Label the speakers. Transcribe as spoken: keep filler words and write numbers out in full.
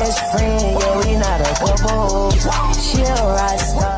Speaker 1: best friend, yeah, we not a couple. She a rock star.